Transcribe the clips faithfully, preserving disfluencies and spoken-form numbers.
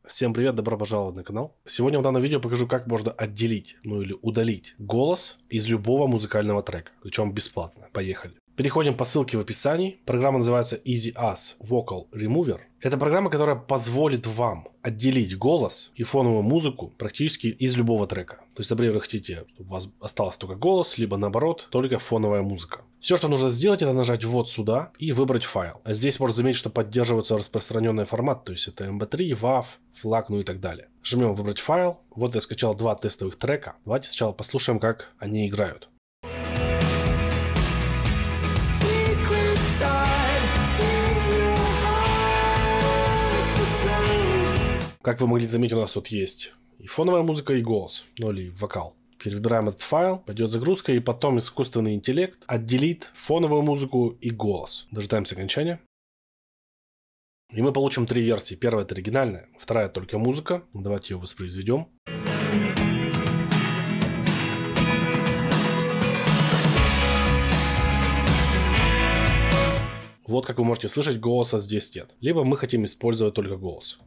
Всем привет, добро пожаловать на канал. Сегодня в данном видео покажу, как можно отделить, ну или удалить голос из любого музыкального трека, причем бесплатно. Поехали. Переходим по ссылке в описании. Программа называется EasyUs Vocal Remover. Это программа, которая позволит вам отделить голос и фоновую музыку практически из любого трека. То есть, например, вы хотите, чтобы у вас остался только голос, либо наоборот, только фоновая музыка. Все, что нужно сделать, это нажать вот сюда и выбрать файл. А здесь можно заметить, что поддерживается распространенный формат, то есть это эм пэ три, вав, флаг, ну и так далее. Жмем выбрать файл. Вот я скачал два тестовых трека. Давайте сначала послушаем, как они играют. Как вы могли заметить, у нас тут есть и фоновая музыка, и голос, ну или вокал. Теперь выбираем этот файл, пойдет загрузка, и потом искусственный интеллект отделит фоновую музыку и голос. Дожидаемся окончания. И мы получим три версии. Первая — это оригинальная, вторая — только музыка. Давайте ее воспроизведем. Вот как вы можете слышать, голоса здесь нет. Либо мы хотим использовать только голос.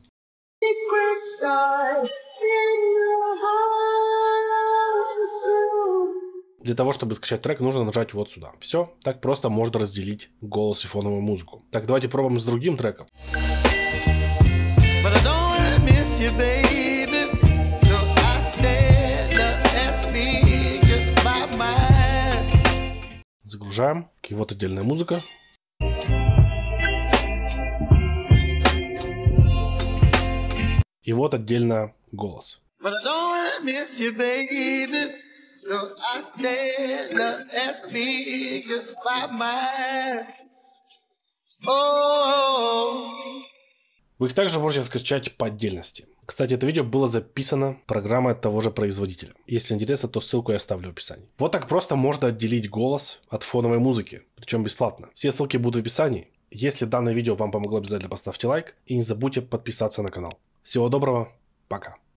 Для того, чтобы скачать трек, нужно нажать вот сюда. Все, так просто можно разделить голос и фоновую музыку. Так, давайте пробуем с другим треком. Загружаем. И вот отдельная музыка. И вот отдельно голос. Вы их также можете скачать по отдельности. Кстати, это видео было записано программой от того же производителя. Если интересно, то ссылку я оставлю в описании. Вот так просто можно отделить голос от фоновой музыки, причем бесплатно. Все ссылки будут в описании. Если данное видео вам помогло, обязательно поставьте лайк и не забудьте подписаться на канал. Всего доброго, пока.